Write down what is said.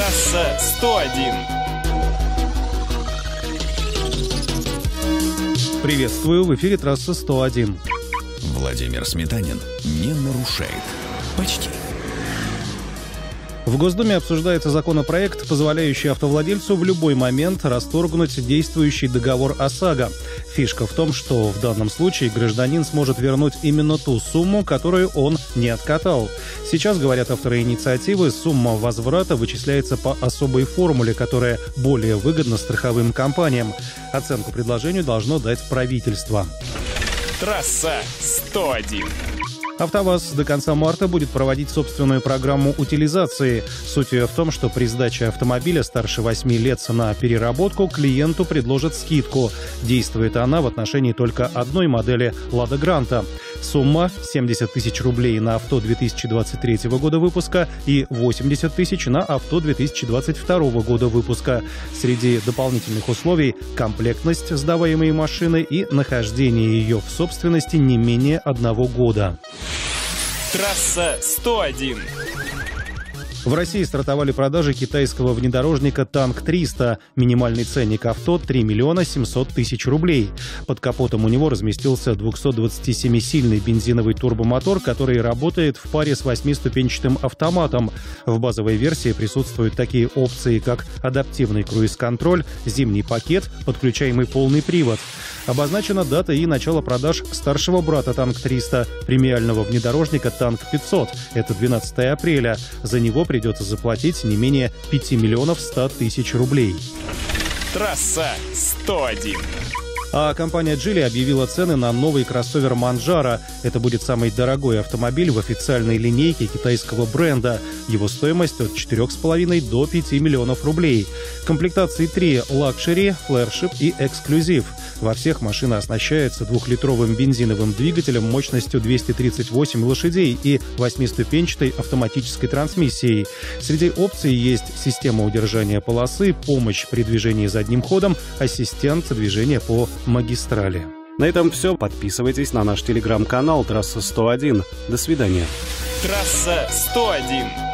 Трасса 101. Приветствую, в эфире трасса 101. Владимир Сметанин не нарушает. Почти. В Госдуме обсуждается законопроект, позволяющий автовладельцу в любой момент расторгнуть действующий договор ОСАГО. Фишка в том, что в данном случае гражданин сможет вернуть именно ту сумму, которую он не откатал. Сейчас, говорят авторы инициативы, сумма возврата вычисляется по особой формуле, которая более выгодна страховым компаниям. Оценку предложению должно дать правительство. Трасса 101. АвтоВАЗ до конца марта будет проводить собственную программу утилизации. Суть ее в том, что при сдаче автомобиля старше 8 лет на переработку клиенту предложат скидку. Действует она в отношении только одной модели «Лада Гранта». Сумма – 70 тысяч рублей на авто 2023 года выпуска и 80 тысяч на авто 2022 года выпуска. Среди дополнительных условий – комплектность сдаваемой машины и нахождение ее в собственности не менее 1 года. Трасса 101. В России стартовали продажи китайского внедорожника «Танк-300». Минимальный ценник авто – 3 миллиона 700 тысяч рублей. Под капотом у него разместился 227-сильный бензиновый турбомотор, который работает в паре с 8-ступенчатым автоматом. В базовой версии присутствуют такие опции, как адаптивный круиз-контроль, зимний пакет, подключаемый полный привод. Обозначена дата и начало продаж старшего брата «Танк-300» премиального внедорожника «Танк-500». Это 12 апреля. За него придется заплатить не менее 5 миллионов 100 тысяч рублей. Трасса 101. А компания Geely объявила цены на новый кроссовер Manjaro. Это будет самый дорогой автомобиль в официальной линейке китайского бренда. Его стоимость от 4,5 до 5 миллионов рублей. Комплектации 3 – Luxury, Flagship и Exclusive. Во всех машина оснащается 2-литровым бензиновым двигателем мощностью 238 лошадей и 8-ступенчатой автоматической трансмиссией. Среди опций есть система удержания полосы, помощь при движении задним ходом, ассистент движения по магистрали. На этом все. Подписывайтесь на наш телеграм-канал «Трасса 101». До свидания. Трасса 101.